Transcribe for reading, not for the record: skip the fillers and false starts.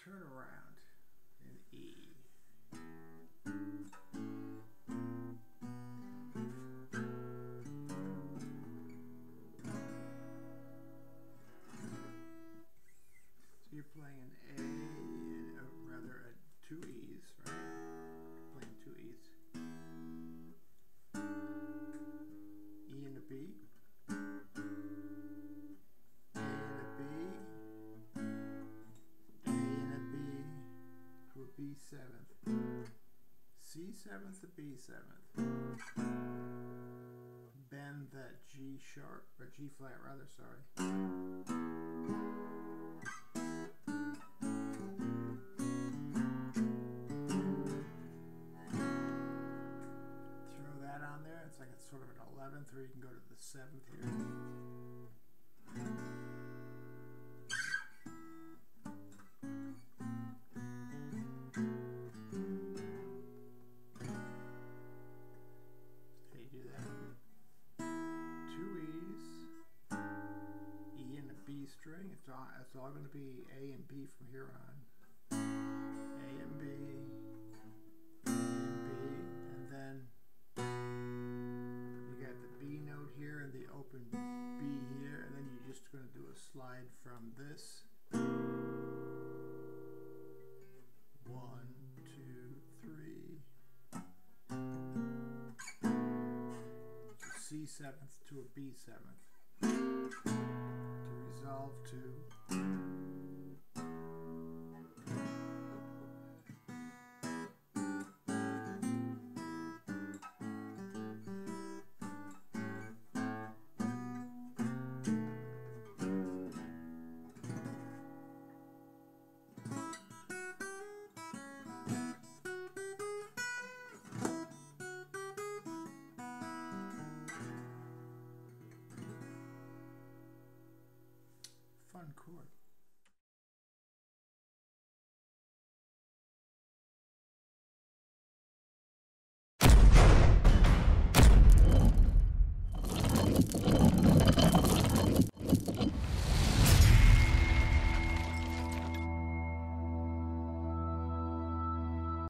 turnaround in E. So you're playing an A, and rather two E's, right? Playing two E's. E and a B. B seventh, C seventh to B seventh. Bend that G sharp, or G flat rather, sorry. Throw that on there, it's like it's sort of an 11th, or you can go to the 7th here. Do that. Two E's, E and a B string. It's all going to be A and B from here on. A and B, A and B, and then you got the B note here and the open B here, and then you're just going to do a slide from this. 1, 2, 3. C seventh to a B seventh to resolve to fun chord.